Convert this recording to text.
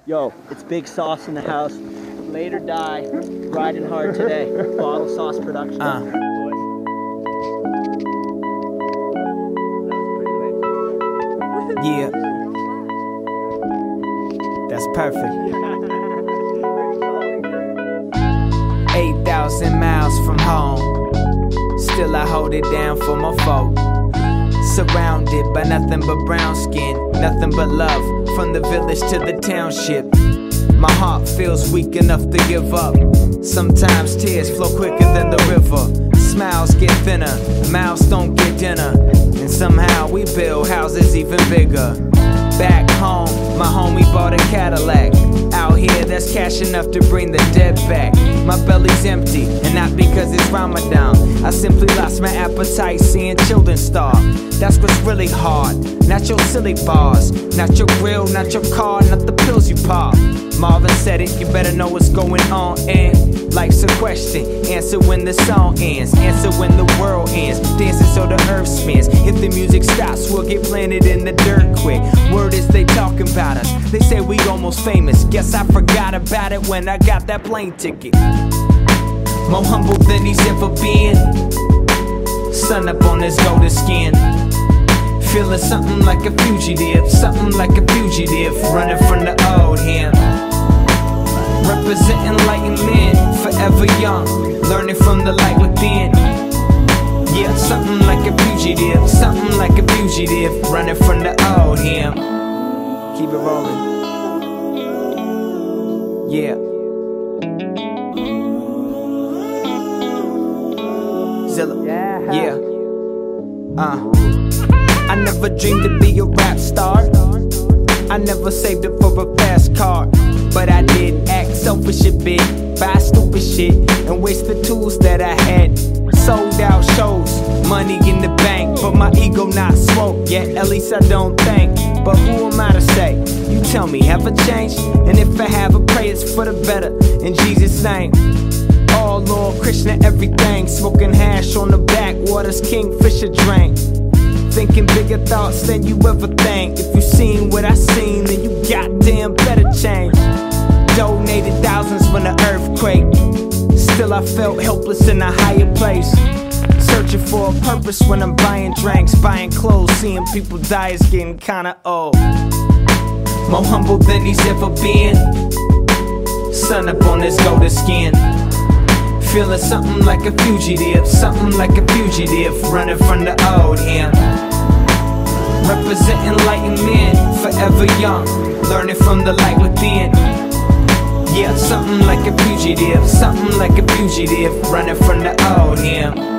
Yo, it's Big Sauce in the house. Later die, riding hard today. Bottle Sauce Production. Yeah. That's perfect. 8,000 miles from home, still I hold it down for my folk. Surrounded by nothing but brown skin, nothing but love, from the village to the township. My heart feels weak enough to give up. Sometimes tears flow quicker than the river. Smiles get thinner, mouths don't get dinner, and somehow we build houses even bigger. Back home, my homie bought a Cadillac. Out here, that's cash enough to bring the dead back. My belly's empty, and not because it's Ramadan. I simply lost my appetite seeing children starve. That's what's really hard, not your silly bars, not your grill, not your car, not the pills you pop. Marvin said it, you better know what's going on. And life's a question, answer when the song ends, answer when the world ends, dancing so the earth spins. If the music stops, we'll get planted in the dirt quick. Word is they talking about us, they say we almost famous. Guess I forgot about it when I got that plane ticket. More humble than he's ever been, sun up on his golden skin. Feeling something like a fugitive, something like a fugitive, running from the old him. Representing enlightened men, forever young, learning from the light within. Yeah, something like a fugitive, something like a fugitive, running from the old him. Keep it rolling. Yeah. Zilla. Yeah. I never dreamed to be a rap star. I never saved up for a fast car, but I did act selfish a bit, buy stupid shit, and waste the tools that I had. Sold out shows, money in the bank, but my ego not smoked yet, at least I don't think. But who am I to say? You tell me, have I changed? And if I have, I pray it's for the better, in Jesus' name. Oh Lord, Krishna, everything, smoking hash on the backwaters, Kingfisher drink. Thinking bigger thoughts than you ever think. If you seen what I seen, then you goddamn better change. Donated thousands from the earthquake, still I felt helpless in a higher place. Searching for a purpose when I'm buying drinks, buying clothes, seeing people die is getting kinda old. More humble than he's ever been, sun up on his golden skin. Feeling something like a fugitive, something like a fugitive, running from the old him. Representing enlightened men, forever young, learning from the light within. Yeah, something like a fugitive, something like a fugitive, running from the old him.